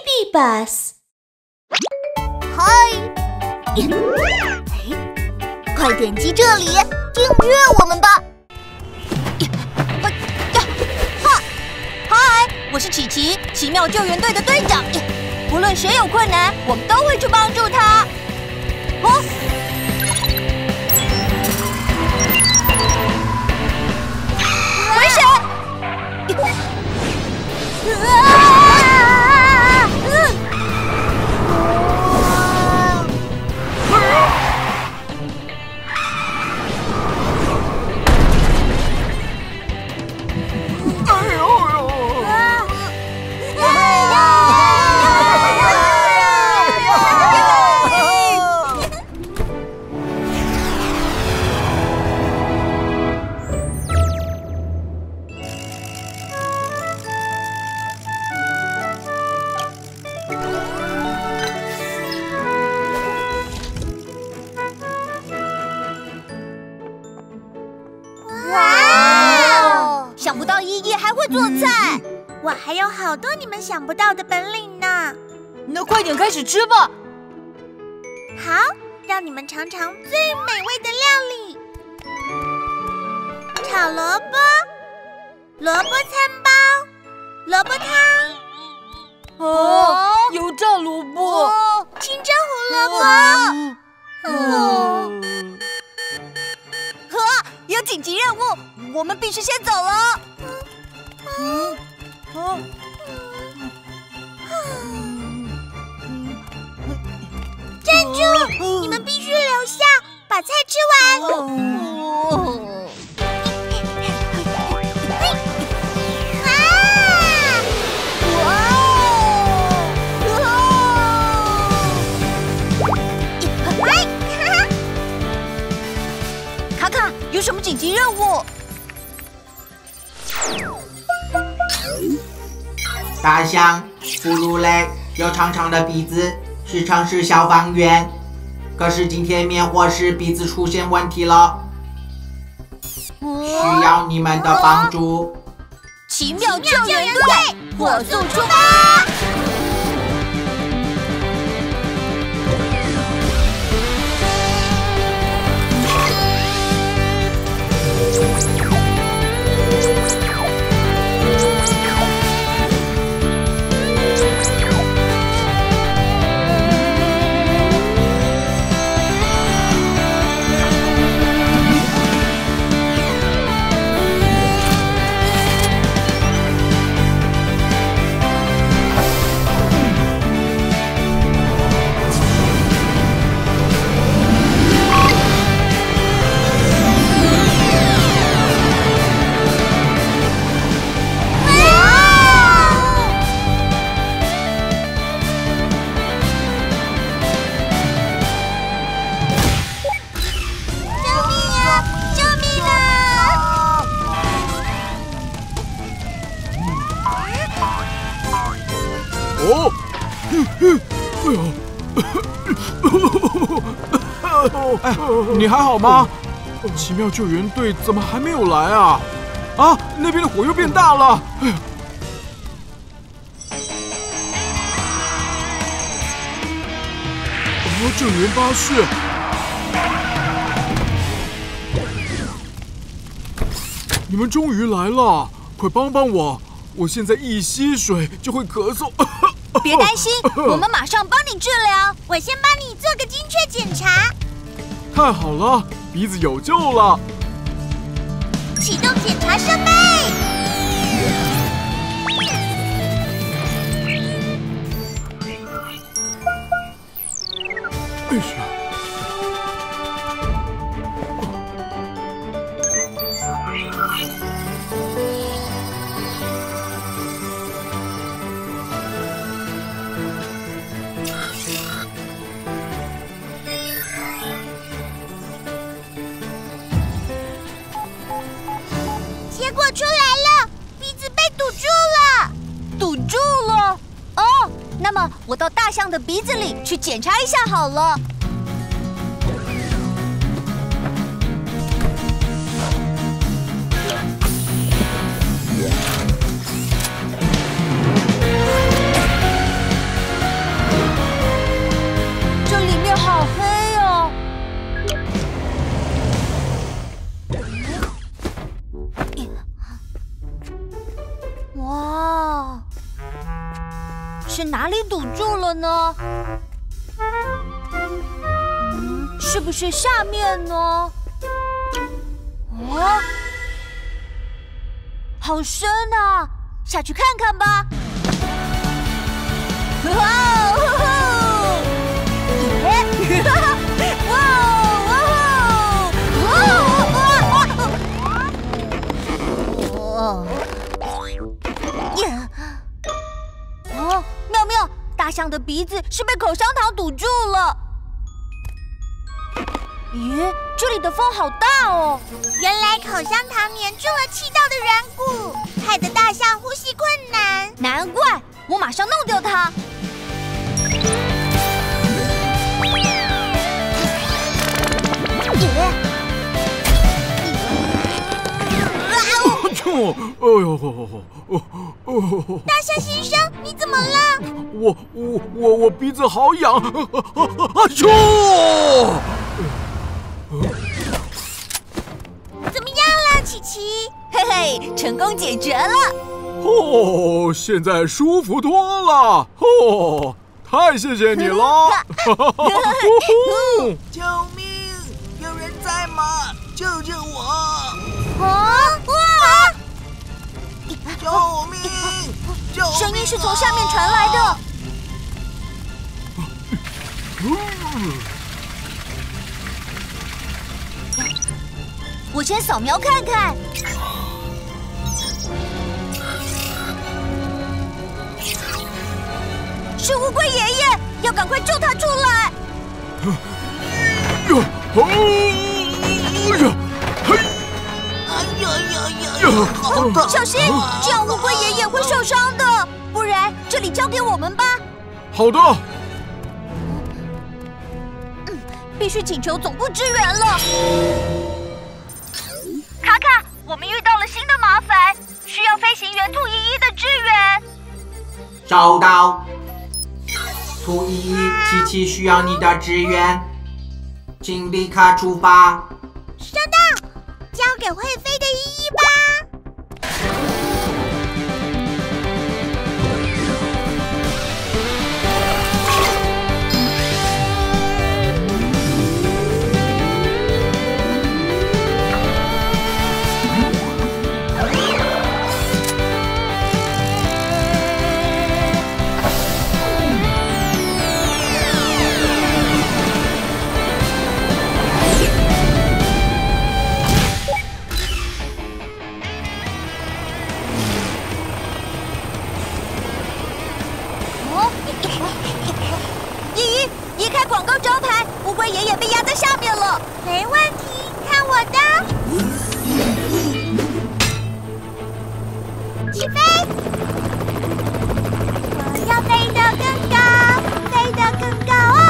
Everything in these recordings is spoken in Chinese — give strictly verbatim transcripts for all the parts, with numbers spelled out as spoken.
Baby Bus。 嗨，快点击这里订阅我们吧！ 嗨，我是琪琪，奇妙救援队的队长。无论谁有困难，我们都会去帮助他。哦，危险！啊！嗯。想不到依依还会做菜， 我还有好多你们想不到的本领呢。 那快点开始吃吧。 好，让你们尝尝最美味的料理——炒萝卜、萝卜餐包、萝卜汤。 哦，油炸萝卜、 哦、清蒸胡萝卜。 哦，呵，有紧急任务，我们必须先走了。嗯，哦， 站住！你们必须留下，把菜吃完。 哦有什么紧急任务？ 大象、哺乳类，有长长的鼻子，是城市消防员。可是今天灭火时鼻子出现问题了，需要你们的帮助。 奇妙救援队，火速出发！ 哦，哎，你还好吗？奇妙救援队怎么还没有来啊？啊，那边的火又变大了！哎呀，哦，救援巴士，你们终于来了，快帮帮我！我现在一吸水就会咳嗽。 别担心，我们马上帮你治疗。 我先帮你做个精确检查。 太好了，鼻子有救了。 启动检查设备。 哎呀！ 结果出来了，鼻子被堵住了。 堵住了？哦，那么我到大象的鼻子里去检查一下好了。 是哪里堵住了呢？嗯，是不是下面呢？哦，好深啊！下去看看吧。哇哦！耶！哇哦！哇！耶！哦，妙妙，大象的鼻子是被口香糖堵住了。咦，这里的风好大哦！ 原来口香糖粘住了气道的软骨，害得大象呼吸困难。 难怪，我马上弄掉它。 哎呦！ 大象先生，你怎么了？ 我我我我鼻子好痒！啊啾！ 怎么样了，琪琪？ 嘿嘿，成功解决了。 哦，现在舒服多了。哦，太谢谢你了！ 救命！有人在吗？救救我！ 啊！哇！ 救命！救命！ 声音是从下面传来的。我先扫描看看。是乌龟爷爷，要赶快救他出来！ 呀！哎呀！嘿！ 哎呀呀呀！好疼！ 小心，这样乌龟爷爷会受伤的。不然，这里交给我们吧。 好的。 嗯，必须请求总部支援了。卡卡，我们遇到了新的麻烦，需要飞行员兔依依的支援。 收到。兔依依，琪琪需要你的支援，请立刻出发。 收到，交给会飞的依依吧。 爷爷被压在下面了。 没问题，看我的！起飞！我要飞得更高，飞得更高哦！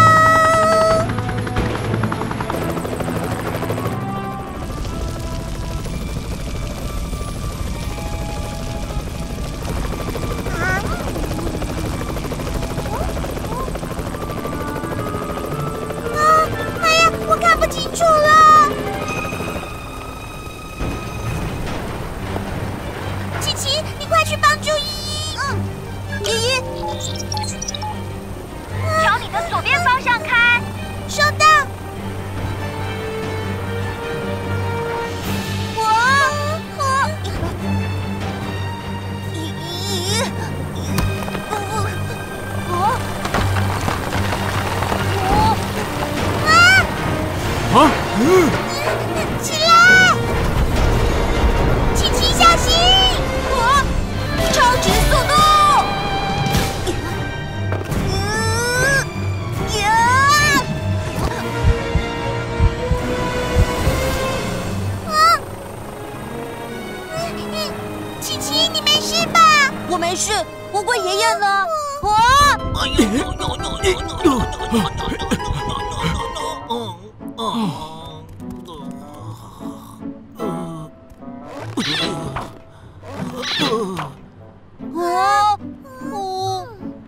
不清楚了，琪琪，你快去帮助依依。 嗯，依依，朝你的左边方向开。 收到。 我，我，依依，哦，我，啊！ 啊！嗯， 起来！琪琪，小心！ 我超级速度！嗯，呀！ 啊！琪琪，你没事吧？ 我没事。乌龟爷爷呢？我。 哎呦呦呦呦呦呦呦呦呦！ 啊！我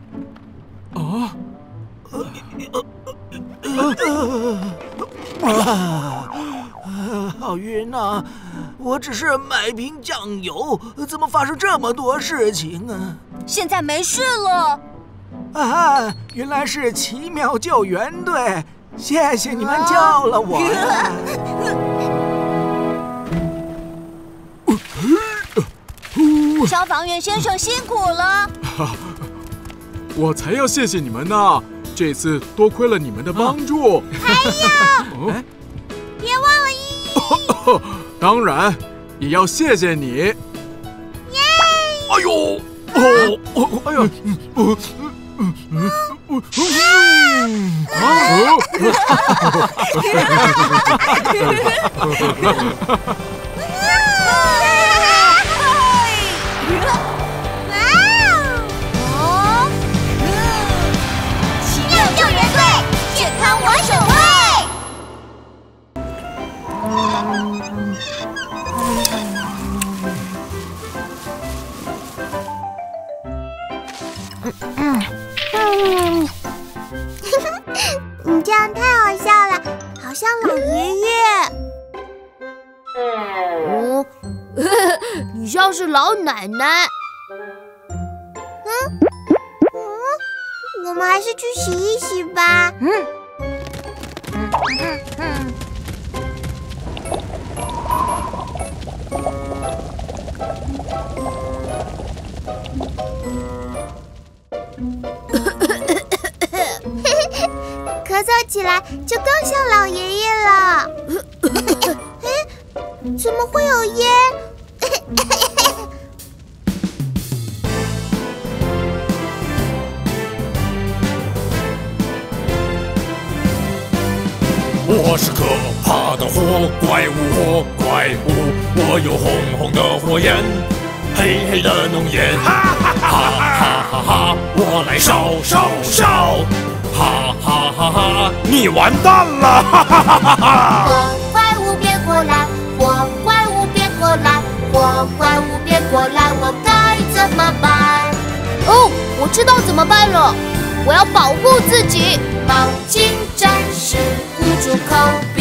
啊！啊！好晕啊！我只是买瓶酱油，怎么发生这么多事情啊？ 现在没事了。 啊，原来是奇妙救援队，谢谢你们救了我呀！ 消防员先生辛苦了。 我才要谢谢你们呢！这次多亏了你们的帮助。 还有， 哎， 别忘了依依。 当然，也要谢谢你。 耶！ 哎呦！哦哦！哎呀！呃嗯嗯嗯嗯哦！奇妙救援队，健康我守卫。嗯，你这样太好笑了，好像老爷爷。 哦，你像是老奶奶。 嗯嗯，我们还是去洗一洗吧。嗯嗯嗯嗯。咳嗽起来就更像老爷爷了。哎，怎么会有烟？ 我是可怕的火怪物，火怪物，我有红红的火焰，黑黑的浓烟，哈哈哈哈哈！我来烧烧烧！哈哈哈哈！你完蛋了！哈哈哈哈！ 火怪物别过来，火怪物别过来，火怪物别过来，我该怎么办？ 哦，我知道怎么办了，我要保护自己。 毛巾战士捂住口鼻。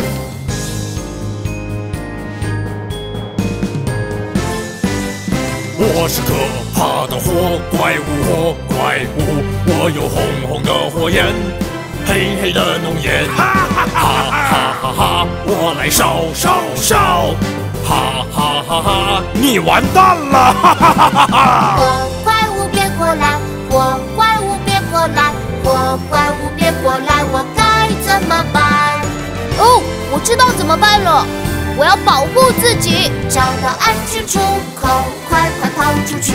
我是可怕的火怪物，火怪物，我有红红的火焰，黑黑的浓烟，哈哈哈哈哈！我来烧烧烧！哈哈哈哈！你完蛋了！哈哈哈哈！ 火怪物别过来，火怪物别过来，火怪物别过来，我该怎么办？ 哦，我知道怎么办了，我要保护自己。 找到安全出口，快快跑出去！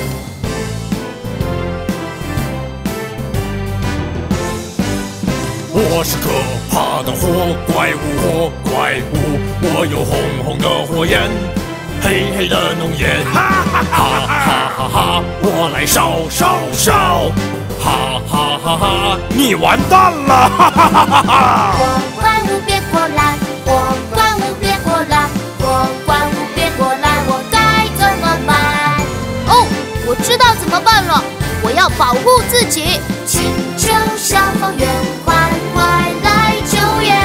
我是可怕的火怪物，火怪物，我有红红的火焰，黑黑的浓烟，哈哈哈哈哈！我来烧烧烧！哈哈哈哈！你完蛋了！哈哈哈哈！ 火怪物别过来，火怪物别过来，火怪物别过来，我该怎么办？ 哦，我知道怎么办了，我要保护自己。 请求消防员快快来救援！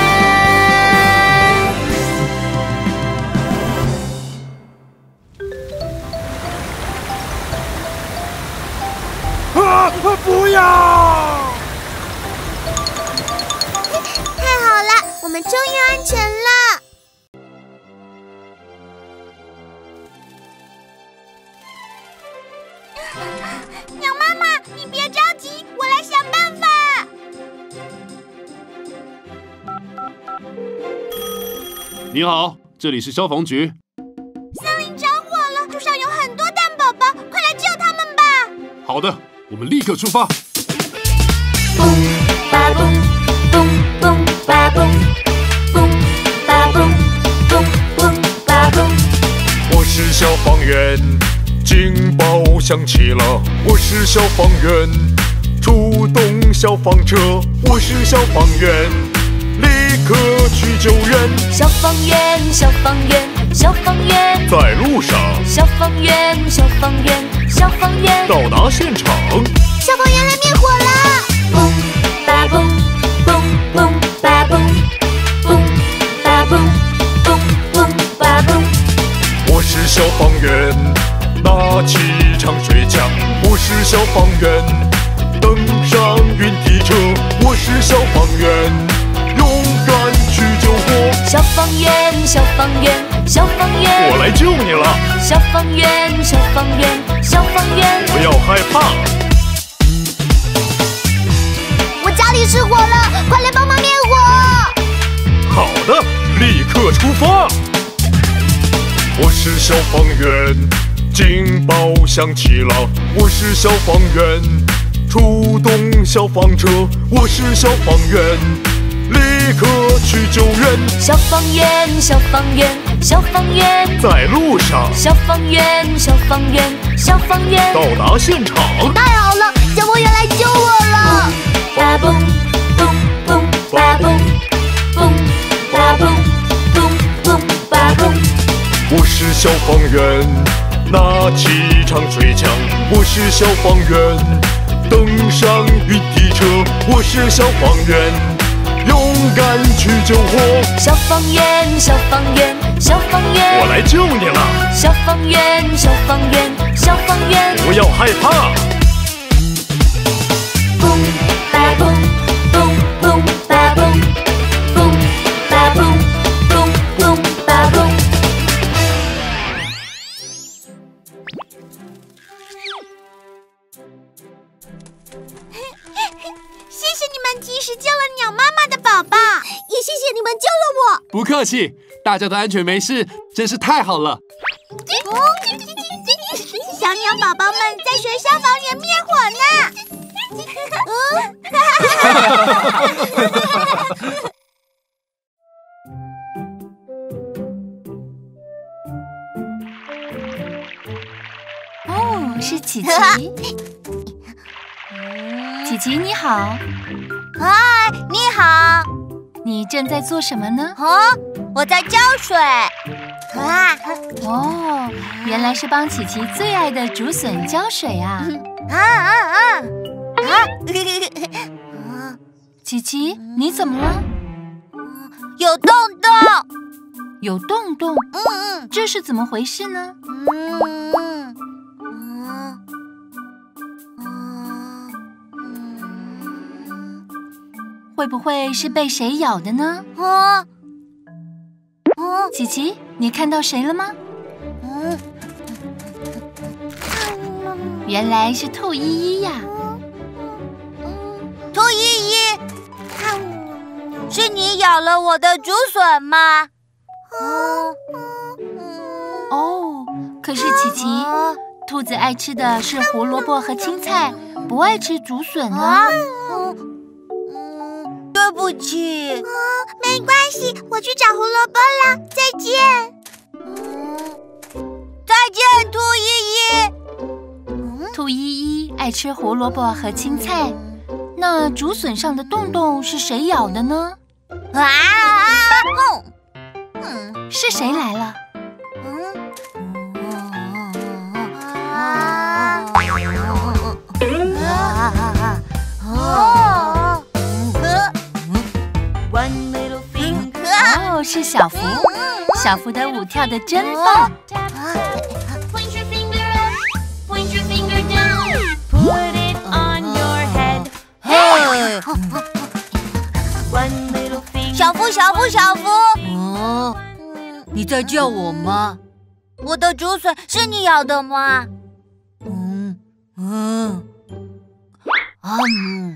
啊！不要！ 太好了，我们终于安全了。鸟妈妈，你别着急，我来想办法。 你好，这里是消防局。 森林着火了，树上有很多蛋宝宝，快来救他们吧！ 好的，我们立刻出发。 嘣吧嘣，嘣嘣吧嘣，嘣吧嘣，嘣嘣吧嘣。 我是消防员，警报响起了。我是消防员，出动消防车。我是消防员，立刻去救援。 消防员，消防员，消防员， 在路上。 消防员，消防员，消防员， 到达现场。 消防员来灭火了！嘣吧嘣，嘣嘣吧嘣，嘣吧嘣，嘣嘣吧嘣。 我是消防员，拿起长水枪。我是消防员， 登上云梯车。我是消防员，勇敢去救火。 消防员，消防员，消防员， 我来救你了。 消防员，消防员，消防员， 不要害怕。 我家里失火了，快来帮忙灭火！ 好的，立刻出发。我是消防员，警报响起了。我是消防员，出动消防车。我是消防员，立刻去救援。 消防员，消防员，消防员， 在路上。 消防员，消防员，消防员， 到达现场。 太好了，消防员来救我了！ 吧嘣嘣嘣吧嘣嘣吧嘣嘣嘣吧嘣。 我是消防员，拿起长水枪。我是消防员，登上云梯车。我是消防员，勇敢去救火。 消防员，消防员，消防员， 我来救你了。 消防员，消防员，消防员， 不要害怕。 嘣吧嘣嘣嘣吧嘣嘣吧嘣嘣嘣吧嘣。 谢谢你们及时救了鸟妈妈的宝宝， 也谢谢你们救了我。 不客气，大家都安全没事，真是太好了。 小鸟宝宝们在学消防员灭火呢。 哦，是琪琪。琪琪你好。 嗨，你好。 你正在做什么呢？ 哦，我在浇水。啊哦，原来是帮琪琪最爱的竹笋浇水啊！ 啊啊啊！啊！ 琪琪，你怎么了？ 有洞洞。 有洞洞？ 嗯嗯， 这是怎么回事呢？ 嗯嗯嗯， 会不会是被谁咬的呢？ 哦哦， 琪琪，你看到谁了吗？ 嗯， 原来是兔依依呀。 兔依依，是你咬了我的竹笋吗？ 哦哦，可是琪琪，兔子爱吃的是胡萝卜和青菜，不爱吃竹笋啊。 对不起。 哦，没关系，我去找胡萝卜了。再见。 再见，兔依依。 兔依依爱吃胡萝卜和青菜，那竹笋上的洞洞是谁咬的呢？ 啊！ 嗯，是谁来了？哦，是小福，小福的舞跳得真棒。 小福，小福，小福！ 哦，你在叫我吗？ 我的竹笋是你咬的吗？ 嗯嗯啊嗯。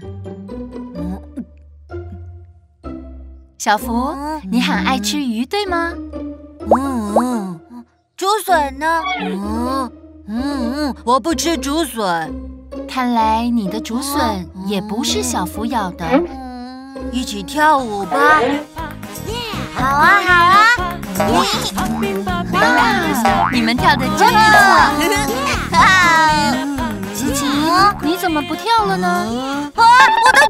小福，你很爱吃鱼，对吗？ 嗯嗯。 竹笋呢？ 嗯嗯嗯，我不吃竹笋。 看来你的竹笋也不是小福咬的。 一起跳舞吧！ 好啊，好啊！ 哇，你们跳得真不错！琪琪，你怎么不跳了呢？ 啊，我的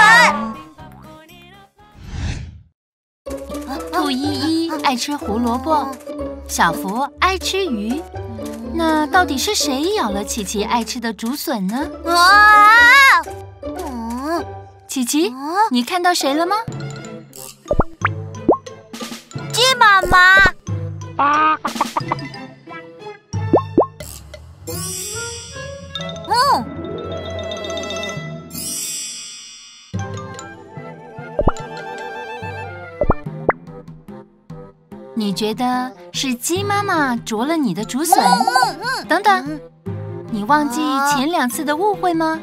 竹笋！兔依依爱吃胡萝卜，小福爱吃鱼，那到底是谁咬了琪琪爱吃的竹笋呢？ 啊！ 琪琪，你看到谁了吗？ 鸡妈妈。嗯。 你觉得是鸡妈妈啄了你的竹笋？等等，你忘记前两次的误会吗？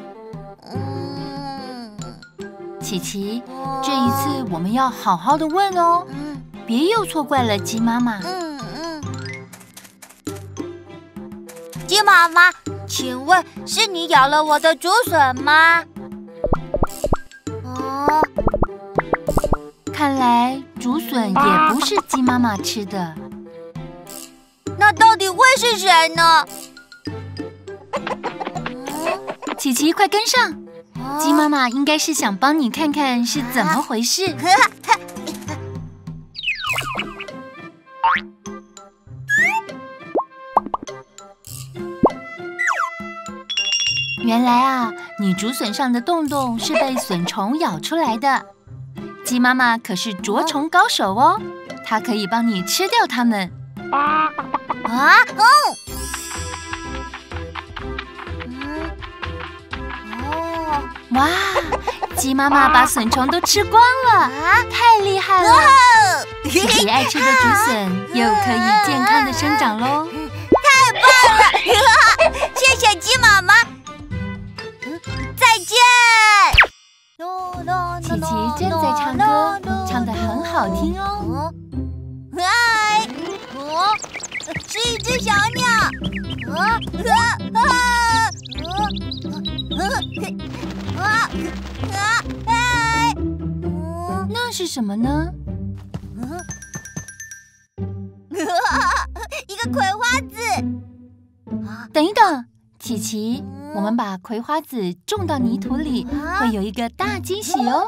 琪琪，这一次我们要好好的问哦，别又错怪了鸡妈妈。 鸡妈妈，请问是你咬了我的竹笋吗？哦， 看来竹笋也不是鸡妈妈吃的。 那到底会是谁呢？ 琪琪，快跟上！鸡妈妈应该是想帮你看看是怎么回事。原来啊，你竹笋上的洞洞是被笋虫咬出来的。鸡妈妈可是啄虫高手哦，它可以帮你吃掉它们。 啊，嗯。 哇！鸡妈妈把笋虫都吃光了，太厉害了！琪琪爱吃的竹笋又可以健康的生长喽， 太棒了！谢谢鸡妈妈，再见。 琪琪正在唱歌，唱得很好听哦。 嗨，哦，是一只小鸟。啊啊啊！啊啊！哎， 那是什么呢？ 一个葵花籽。 等一等，琪琪，我们把葵花籽种到泥土里，会有一个大惊喜哦。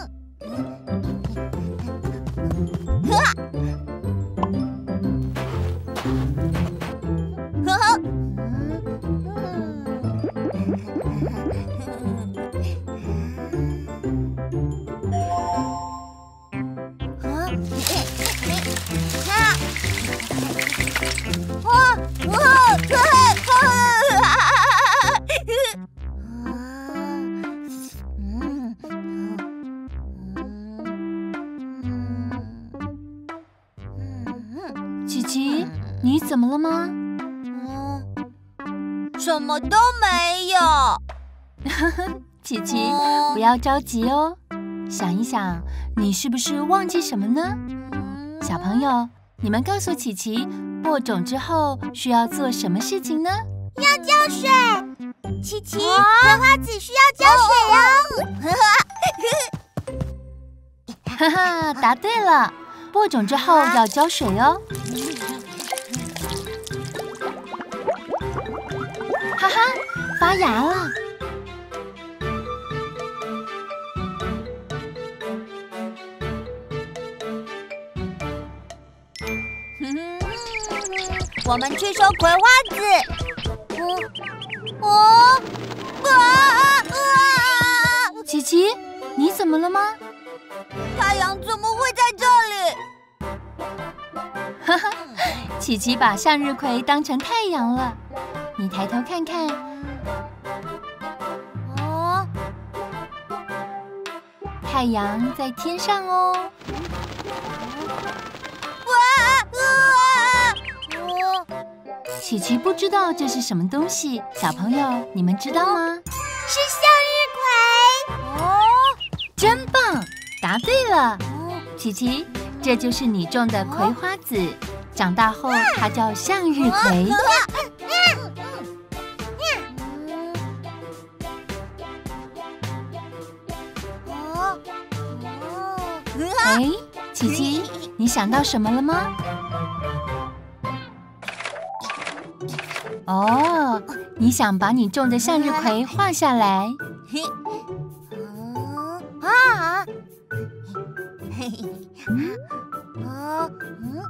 琪琪，你怎么了吗？ 嗯，什么都没有。 琪琪，不要着急哦，想一想，你是不是忘记什么呢？小朋友，你们告诉琪琪，播种之后需要做什么事情呢？ 要浇水。琪琪，葵花籽需要浇水哦。 哈哈，答对了。播种之后要浇水哦。哈哈，发芽了。 我们去收葵花籽。嗯，哦，啊啊！ 琪琪，你怎么了吗？ 太阳怎么会在这里？ 哈哈，琪琪把向日葵当成太阳了。你抬头看看。 哦， 太阳在天上哦。 哇啊！ 哦，琪琪不知道这是什么东西，小朋友你们知道吗？ 是向日葵。 哦，真棒！答对了，琪琪，这就是你种的葵花籽，长大后它叫向日葵。哎，琪琪，你想到什么了吗？哦，你想把你种的向日葵画下来。 啊！嘿嘿，啊，嗯，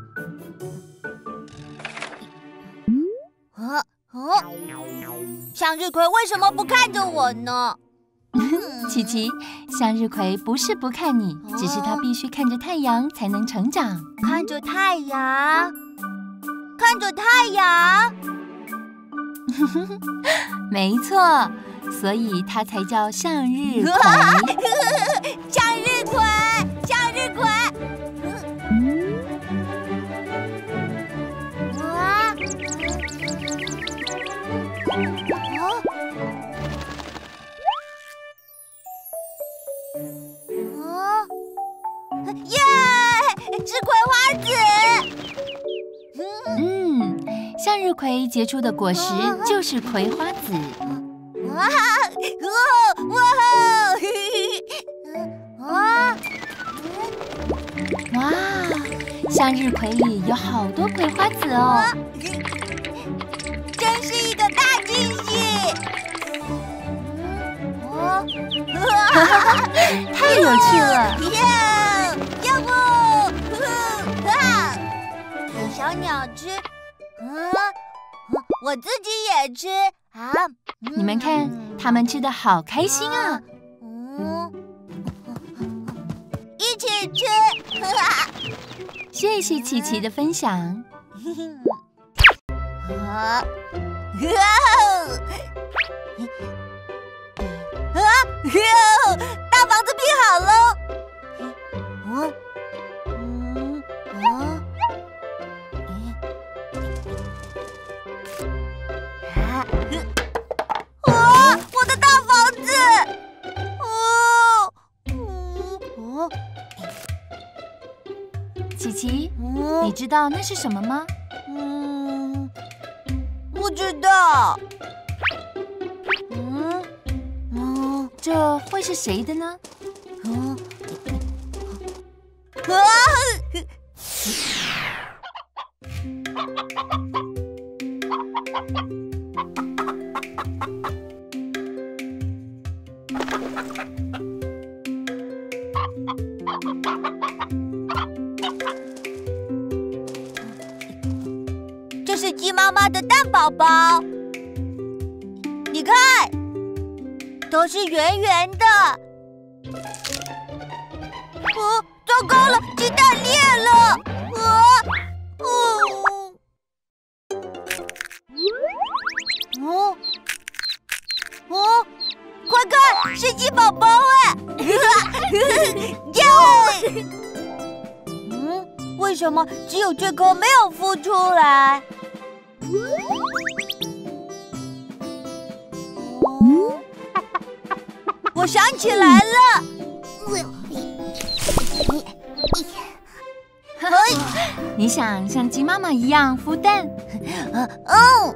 啊，哦，向日葵为什么不看着我呢？ 琪琪，向日葵不是不看你，只是它必须看着太阳才能成长。 看着太阳，看着太阳。 没错，所以它才叫向日葵。 向日葵，向日葵。 啊！耶！是葵花籽。 嗯，向日葵结出的果实就是葵花籽。 哇！哇！啊！ 哇，向日葵里有好多葵花籽哦！ 真是一个大惊喜！哦， 太有趣了！ 耶！要不，啊，给小鸟吃，啊，我自己也吃啊！ 你们看，它们吃得好开心啊！ 嗯，一起吃。 谢谢琪琪的分享。 啊！啊！大房子拼好了。嗯嗯啊！啊！啊！我的大房子！哦！哦！ 琪琪，你知道那是什么吗？ 嗯，不知道。嗯嗯， 这会是谁的呢？ 嗯啊！这是鸡妈妈的蛋宝宝，你看，都是圆圆的。哦，糟糕了，鸡蛋裂了！啊，哦，哦，哦，快看，是鸡宝宝哎！耶！嗯，为什么只有这颗没有孵出来？哦，我想起来了。 你想像鸡妈妈一样孵蛋？ 嗯。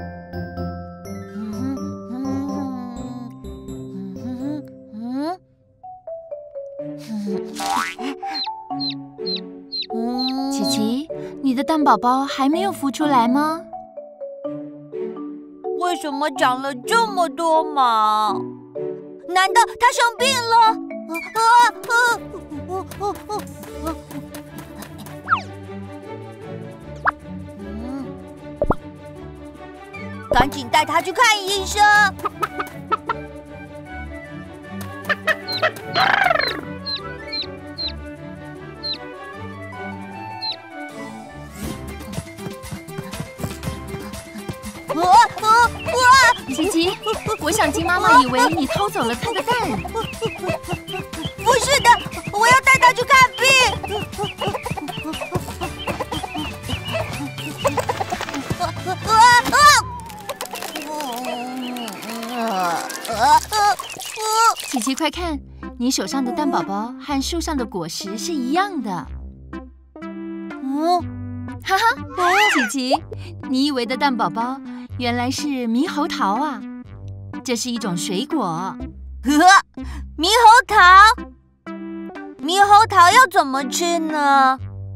琪琪，你的蛋宝宝还没有孵出来吗？ 为什么长了这么多毛？难道它生病了？啊啊啊啊啊啊！嗯，赶紧带它去看医生。啊啊啊！ 琪琪，我想鸡妈妈以为你偷走了她的蛋。 不是的，我要带它去看病。 琪琪，快看，你手上的蛋宝宝和树上的果实是一样的。 嗯， 哈哈，琪琪，你以为的蛋宝宝原来是猕猴桃啊！这是一种水果。 呵，猕猴桃，猕猴桃要怎么吃呢？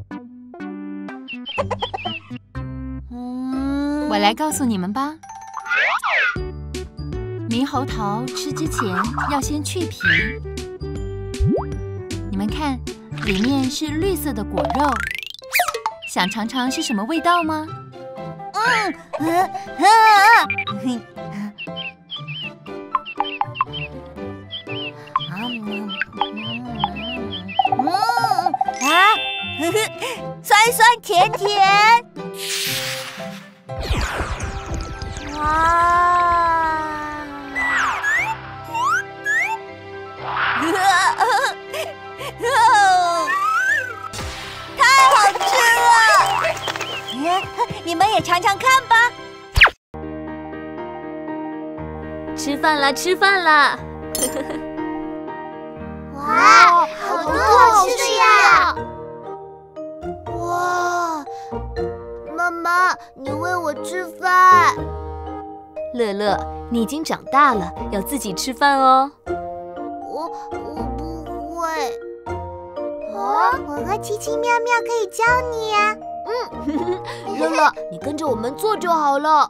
嗯，我来告诉你们吧。猕猴桃吃之前要先去皮。你们看，里面是绿色的果肉，想尝尝是什么味道吗？ 嗯嗯嗯。嗯啊，酸酸甜甜，哇！太好吃了！你们也尝尝看吧。吃饭了，吃饭了！ 你喂我吃饭。 乐乐，你已经长大了，要自己吃饭哦。 我我不会。 哦，我和奇奇妙妙可以教你呀。 嗯，乐乐，你跟着我们做就好了。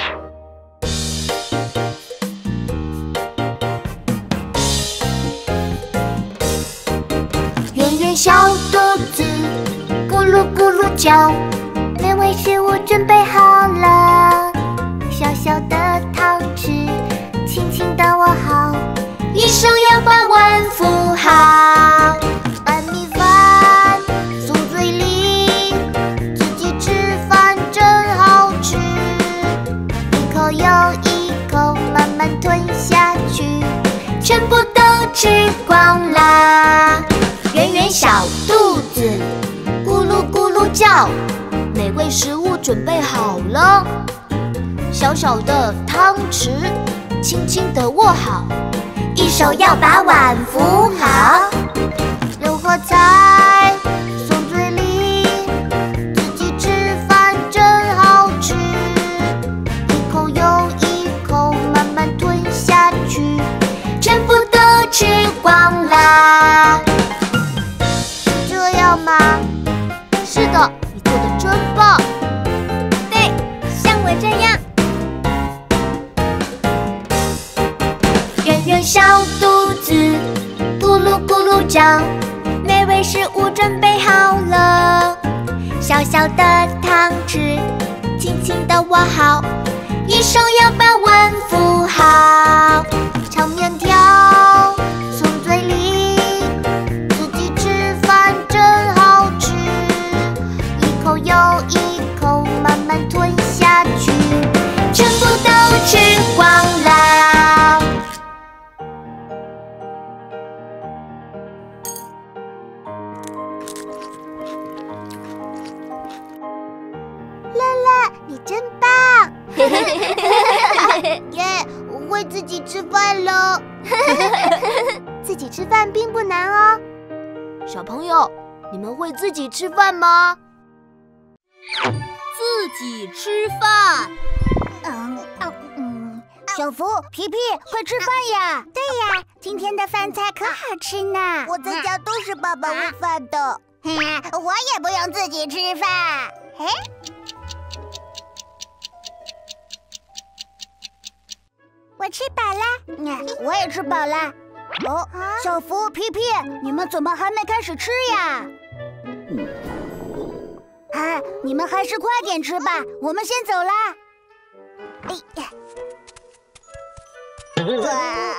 圆圆小肚子，咕噜咕噜叫，美味食物准备好了。小小的汤匙，轻轻地握好，一手要把碗扶好。 把米饭送嘴里，自己吃饭真好吃，一口又一口慢慢吞下去， 全部都吃光啦。圆圆小肚子，咕噜咕噜叫， 美味食物准备好了。小小的汤匙，轻轻地握好， 一手要把碗扶好。 六合菜送嘴里，自己吃饭真好吃，一口又一口慢慢吞下去， 全部都吃光啦。 这样吗？ 是的，你做得真棒。 对，像我这样。 圆圆小肚子，咕噜咕噜叫，美味食物准备好了。小小的汤匙，轻轻地握好，一手要把碗扶好。 炒面条送嘴里，自己吃饭真好吃，一口又一口慢慢吞下去， 全部都吃光啦。 乐乐，你真棒！耶，我会自己吃饭了。自己吃饭并不难哦。 小朋友，你们会自己吃饭吗？ 自己吃饭。 嗯嗯，小福、皮皮，快吃饭呀！对呀，今天的饭菜可好吃呢。我在家都是爸爸喂饭的。我也不用自己吃饭。哎。我吃饱了，我也吃饱了。哦，小福、皮皮，你们怎么还没开始吃呀？啊，你们还是快点吃吧，我们先走啦。哎呀，哇！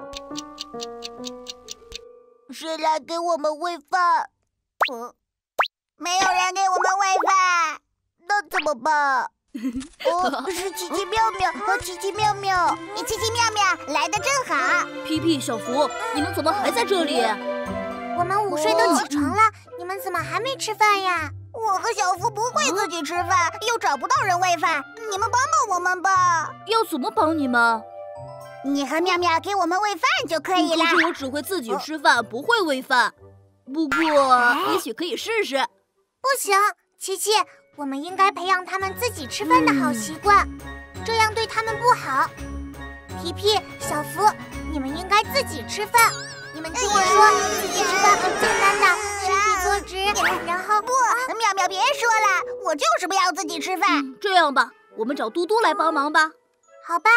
谁来给我们喂饭？嗯，没有人给我们喂饭，那怎么办？哦，是奇奇妙妙和奇奇妙妙，奇奇妙妙来得正好。 皮皮、小福，你们怎么还在这里？ 我们午睡都起床了，你们怎么还没吃饭呀？我和小福不会自己吃饭，又找不到人喂饭，你们帮帮我们吧。 要怎么帮你们？ 你和妙妙给我们喂饭就可以了。 可是我只会自己吃饭，不会喂饭。不过，也许可以试试。 不行，琪琪。我们应该培养他们自己吃饭的好习惯，嗯、这样对他们不好。皮皮、小福，你们应该自己吃饭。你们听我说，自己吃饭很简单的，身体坐直，然后不，妙妙别说了，我就是不要自己吃饭。 嗯、这样吧，我们找嘟嘟来帮忙吧。 好吧。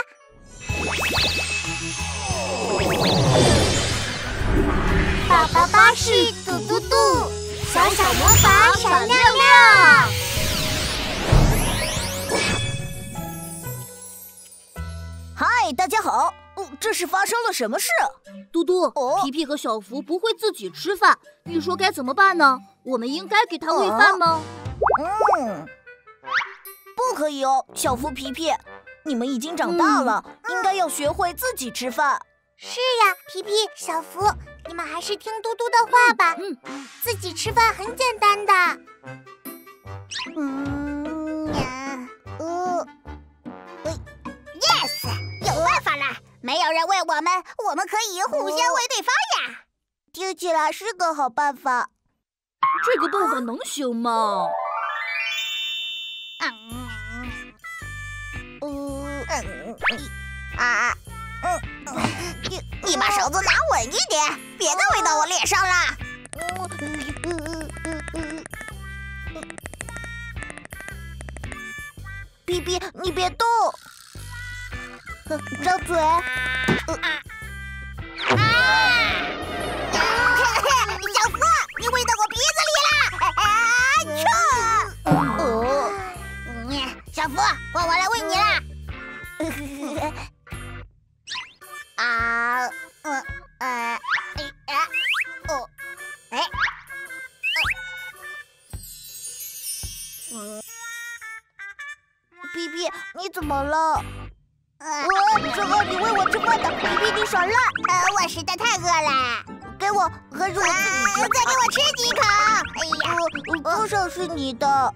宝宝巴士嘟嘟嘟，小小魔法闪亮亮。 嗨，大家好！哦，这是发生了什么事？嘟嘟，哦、皮皮和小福不会自己吃饭，你说该怎么办呢？我们应该给他喂饭吗？ 嗯，不可以哦，小福、皮皮，你们已经长大了，嗯、应该要学会自己吃饭。 是呀，皮皮、小福，你们还是听嘟嘟的话吧。嗯，嗯自己吃饭很简单的。嗯呀，呃。Yes， 有办法了！没有人喂我们，我们可以互相喂对方呀。听起来是个好办法。 这个办法能行吗？ 嗯。 啊，嗯，你你把手子拿稳一点，别再喂到我脸上了。皮皮，你别动，张嘴。啊！小福，你喂到我鼻子里了！啊！去！哦，小福，换我来喂你啦！啊，嗯，呃，哎，啊，哦，哎，嗯，皮皮，你怎么了？我正好你喂我吃饭的，皮皮你少辣。呃，我实在太饿了，给我，还是我自己吃。再给我吃几口。哎呀，多少是你的？啊！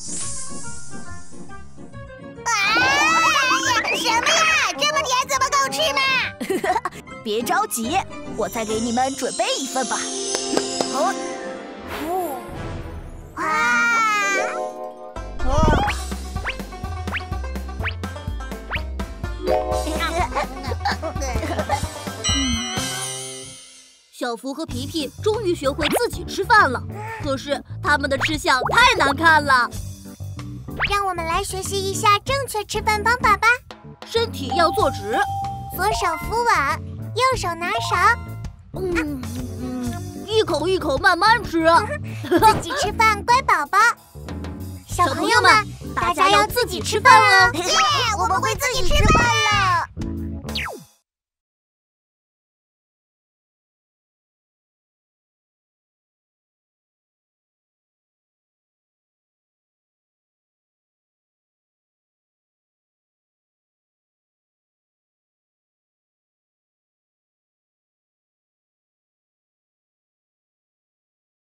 什么呀？这么甜，怎么够吃嘛？别着急，我再给你们准备一份吧。哦，哦，啊，哦。 小福和皮皮终于学会自己吃饭了，可是他们的吃相太难看了。 让我们来学习一下正确吃饭方法吧。 身体要坐直， 左手扶碗，右手拿勺。 嗯嗯，一口一口慢慢吃。 自己吃饭，乖宝宝。小朋友们，大家要自己吃饭哦！ 耶，我们会自己吃饭了。